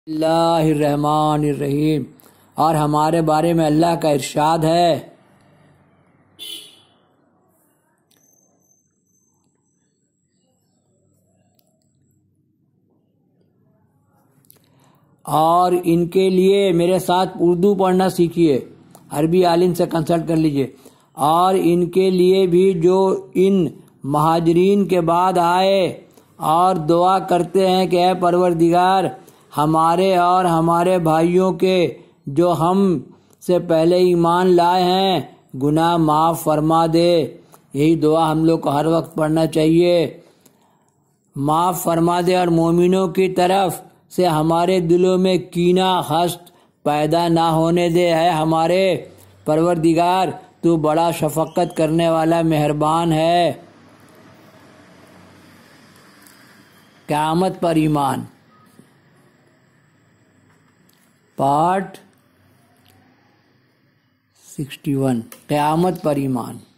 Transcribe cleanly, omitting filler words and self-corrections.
बिस्मिल्लाहिर्रहमानिर्रहीम। और हमारे बारे में अल्लाह का इरशाद है, और इनके लिए मेरे साथ उर्दू पढ़ना सीखिए, अरबी आलिम से कंसल्ट कर लीजिए। और इनके लिए भी जो इन महाजरीन के बाद आए और दुआ करते हैं कि ऐ परवरदिगार, हमारे और हमारे भाइयों के जो हम से पहले ईमान लाए हैं गुनाह माफ़ फरमा दे। यही दुआ हम लोग को हर वक्त पढ़ना चाहिए। माफ़ फरमा दे और मोमिनों की तरफ से हमारे दिलों में कीना हस्त पैदा ना होने दे। है हमारे परवरदिगार, तू बड़ा शफक़त करने वाला मेहरबान है। क़यामत पर ईमान, पार्ट 61, क़यामत पर ईमान।